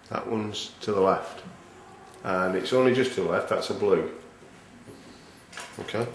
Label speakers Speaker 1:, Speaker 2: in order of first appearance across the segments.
Speaker 1: That one's to the left. And it's only just to the left, that's a blue. Okay.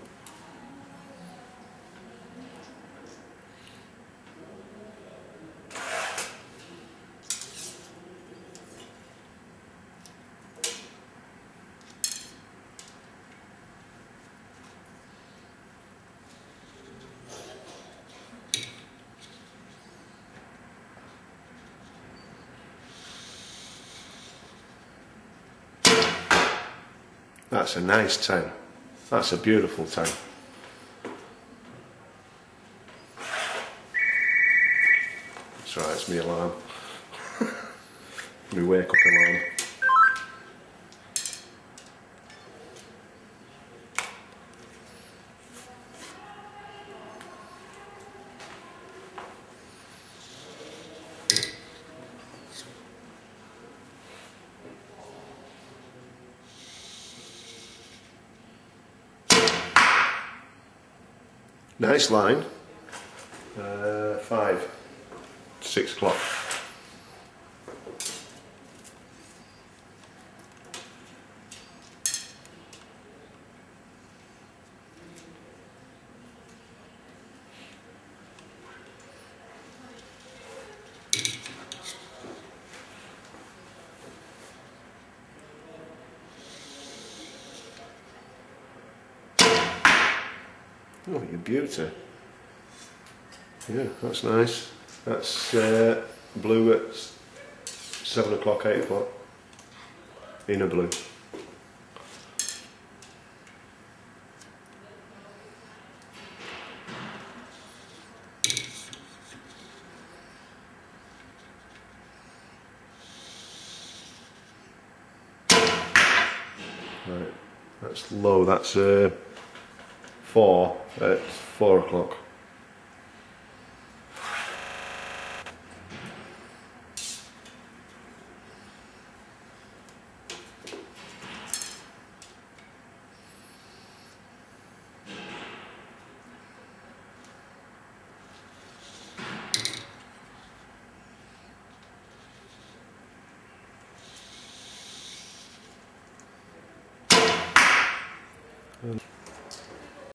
Speaker 1: That's a nice 10. That's a beautiful 10. That's right, it's my alarm. My wake up alarm. Nice line. 5, 6 o'clock. Oh, you beauty. Yeah, that's nice. That's blue at 7 o'clock, 8 o'clock. In a blue. Right, that's low, that's 4 at 4 o'clock.